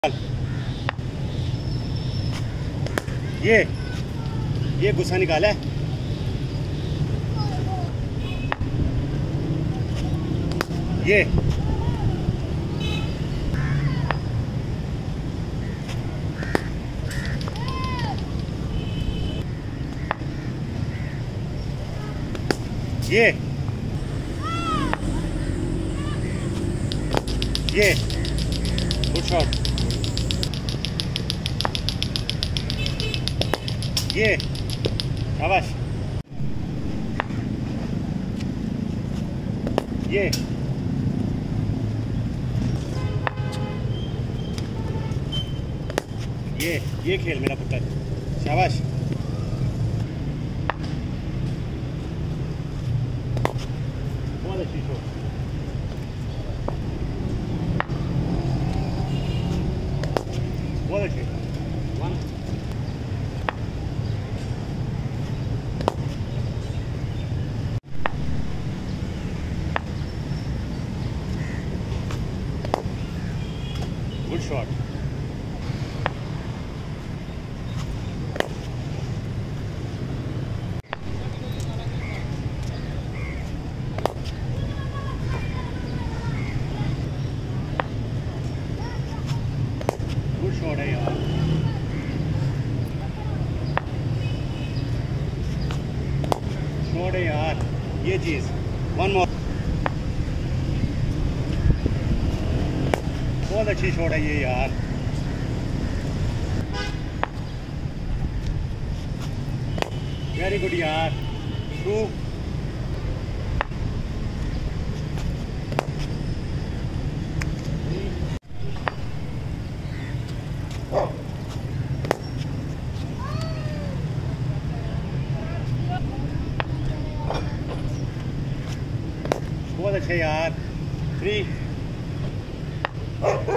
ये गुस्सा निकाला है। ये गुड शॉट। ये शाबाश। ये खेल मेरा पुत्र, शाबाश। बहुत अच्छी शॉट। बहुत अच्छी one. Good shot. Good shot है यार। शॉट है यार, ये चीज। One more. बहुत अच्छी शॉट है ये यार। वेरी गुड यार। टू। बहुत अच्छे यार। थ्री।